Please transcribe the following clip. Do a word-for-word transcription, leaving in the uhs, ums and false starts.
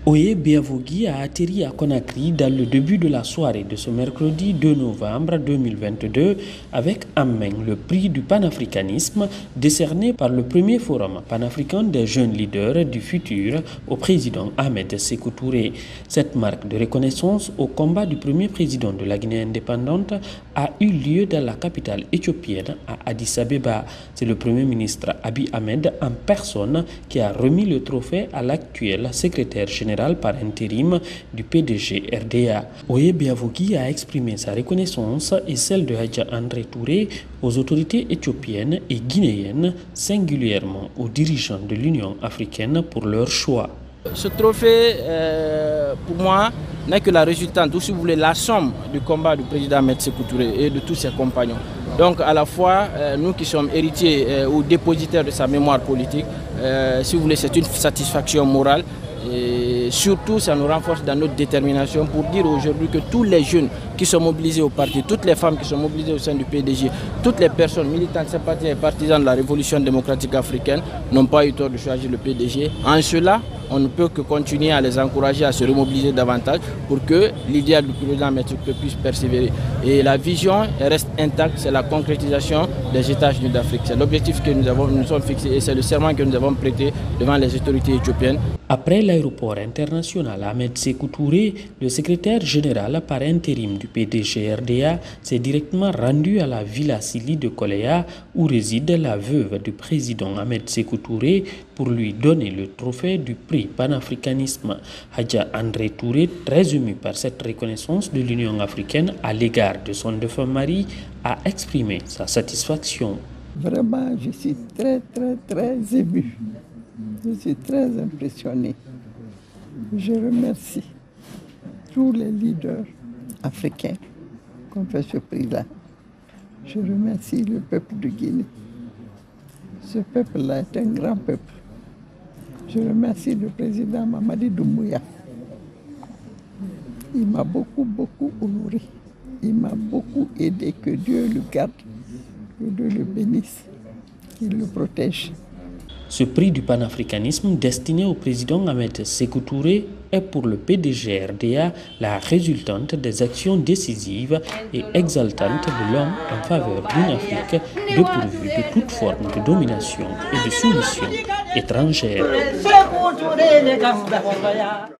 Oye Biavogui a atterri à Conakry dans le début de la soirée de ce mercredi deux novembre deux mille vingt-deux avec en main le prix du panafricanisme décerné par le premier forum panafricain des jeunes leaders du futur au président Ahmed Sékou Touré. Cette marque de reconnaissance au combat du premier président de la Guinée indépendante a eu lieu dans la capitale éthiopienne à Addis Abeba. C'est le premier ministre Abiy Ahmed en personne qui a remis le trophée à l'actuel secrétaire général par intérim du P D G R D A. Oye Biavogui a exprimé sa reconnaissance et celle de Hadja André Touré aux autorités éthiopiennes et guinéennes, singulièrement aux dirigeants de l'Union africaine pour leur choix. Ce trophée, euh, pour moi, n'est que la résultante, ou si vous voulez, la somme du combat du président Ahmed Sékou Touré et de tous ses compagnons. Donc à la fois, euh, nous qui sommes héritiers euh, ou dépositaires de sa mémoire politique, euh, si vous voulez, c'est une satisfaction morale. Et surtout, ça nous renforce dans notre détermination pour dire aujourd'hui que tous les jeunes qui sont mobilisés au parti, toutes les femmes qui sont mobilisées au sein du P D G, toutes les personnes militantes, sympathisants et partisans de la révolution démocratique africaine n'ont pas eu tort de choisir le P D G. En cela, on ne peut que continuer à les encourager à se remobiliser davantage pour que l'idéal du président Ahmed Sékou puisse persévérer. Et la vision reste intacte, c'est la concrétisation des États unis d'Afrique. C'est l'objectif que nous avons, nous sommes fixés et c'est le serment que nous avons prêté devant les autorités éthiopiennes. Après l'aéroport international Ahmed Sékou Touré, le secrétaire général par intérim du P D G R D A s'est directement rendu à la Villa Sili de Koleya où réside la veuve du président Ahmed Sékou Touré pour lui donner le trophée du prix panafricanisme. Hadja André Touré, très ému par cette reconnaissance de l'Union africaine à l'égard de son défunt mari, a exprimé sa satisfaction. Vraiment, je suis très très très ému. Je suis très impressionné. Je remercie tous les leaders africains qui ont fait ce prix-là. Je remercie le peuple de Guinée. Ce peuple-là est un grand peuple. Je remercie le président Mamadi Doumbouya. Il m'a beaucoup, beaucoup honoré. Il m'a beaucoup aidé. Que Dieu le garde, que Dieu le bénisse, qu'il le protège. Ce prix du panafricanisme destiné au président Ahmed Sékou Touré est pour le P D G R D A la résultante des actions décisives et exaltantes de l'homme en faveur d'une Afrique dépourvue de toute forme de domination et de soumission étrangère.